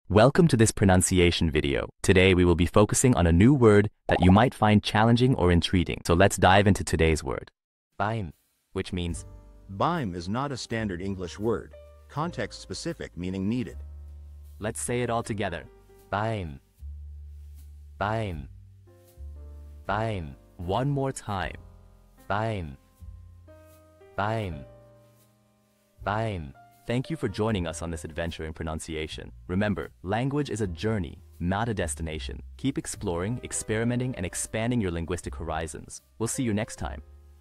Welcome to this pronunciation video. Today we will be focusing on a new word that you might find challenging or intriguing. So let's dive into today's word. Beim, which means Beim is not a standard English word, context-specific meaning needed. let's say it all together. Beim. Beim. Beim. One more time. Beim. Beim. Beim. Thank you for joining us on this adventure in pronunciation. Remember, language is a journey, not a destination. Keep exploring, experimenting, and expanding your linguistic horizons. We'll see you next time.